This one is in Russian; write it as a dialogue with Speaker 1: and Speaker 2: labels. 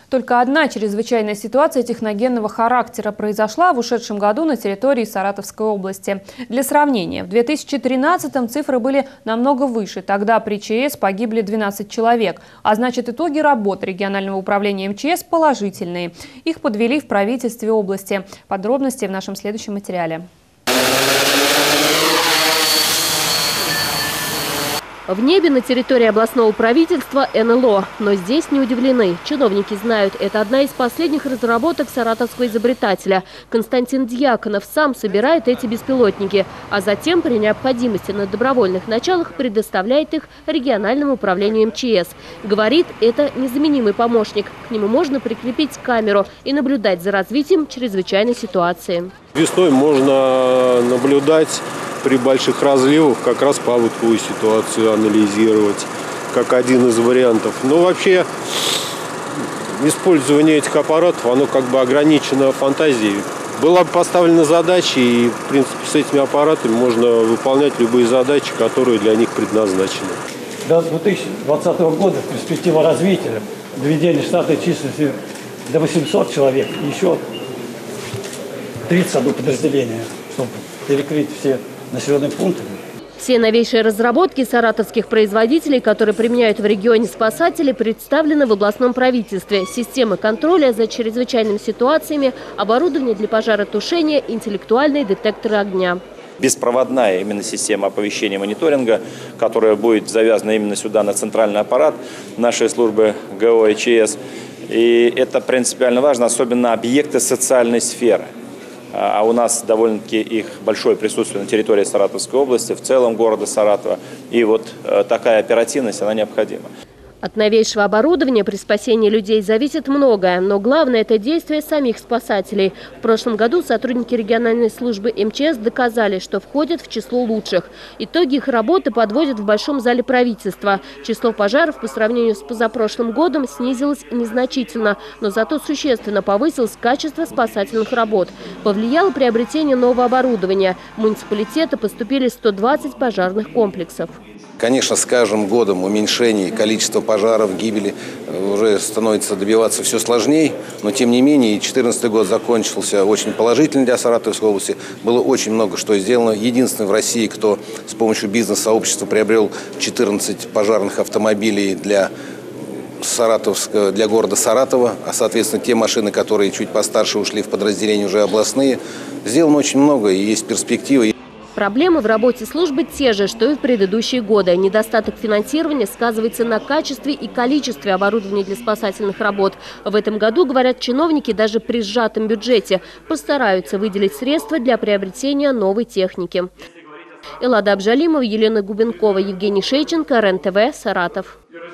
Speaker 1: Только одна чрезвычайная ситуация техногенного характера произошла в ушедшем году на территории Саратовской области. Для сравнения, в 2013-м цифры были намного выше. Тогда при ЧС погибли 12 человек. А значит, итоги работы регионального управления МЧС положительные. Их подвели в правительстве области. Подробности в нашем следующем материале.
Speaker 2: В небе на территории областного правительства НЛО. Но здесь не удивлены. Чиновники знают, это одна из последних разработок саратовского изобретателя. Константин Дьяконов сам собирает эти беспилотники, а затем при необходимости на добровольных началах предоставляет их региональному управлению МЧС. Говорит, это незаменимый помощник. К нему можно прикрепить камеру и наблюдать за развитием чрезвычайной ситуации.
Speaker 3: Весной можно наблюдать при больших разливах как раз паводковую ситуацию анализировать, как один из вариантов. Но вообще использование этих аппаратов, оно как бы ограничено фантазией. Была поставлена задача, и в принципе с этими аппаратами можно выполнять любые задачи, которые для них предназначены.
Speaker 4: До 2020 года перспектива развития, доведения штатной численности до 800 человек, еще 31 подразделение, чтобы перекрыть все населенные пункты.
Speaker 2: Все новейшие разработки саратовских производителей, которые применяют в регионе спасатели, представлены в областном правительстве. Системы контроля за чрезвычайными ситуациями, оборудование для пожаротушения, интеллектуальные детекторы огня.
Speaker 5: Беспроводная именно система оповещения мониторинга, которая будет завязана именно сюда, на центральный аппарат нашей службы ГО и ЧС. И это принципиально важно, особенно объекты социальной сферы. А у нас довольно-таки их большое присутствие на территории Саратовской области, в целом города Саратова. И вот такая оперативность, она необходима.
Speaker 2: От новейшего оборудования при спасении людей зависит многое, но главное – это действие самих спасателей. В прошлом году сотрудники региональной службы МЧС доказали, что входят в число лучших. Итоги их работы подводят в Большом зале правительства. Число пожаров по сравнению с позапрошлым годом снизилось незначительно, но зато существенно повысилось качество спасательных работ. Повлияло приобретение нового оборудования. В муниципалитеты поступили 120 пожарных комплексов.
Speaker 6: Конечно, с каждым годом уменьшение количества пожаров, гибели уже становится добиваться все сложнее, но тем не менее 2014 год закончился очень положительно для Саратовской области. Было очень много что сделано. Единственный в России, кто с помощью бизнес-сообщества приобрел 14 пожарных автомобилей для города Саратова, а соответственно те машины, которые чуть постарше ушли в подразделения уже областные. Сделано очень много и есть перспективы.
Speaker 2: Проблемы в работе службы те же, что и в предыдущие годы. Недостаток финансирования сказывается на качестве и количестве оборудования для спасательных работ. В этом году, говорят чиновники, даже при сжатом бюджете постараются выделить средства для приобретения новой техники. Эллада Абжалимова, Елена Губенкова, Евгений Шейченко, РЕН-ТВ, Саратов.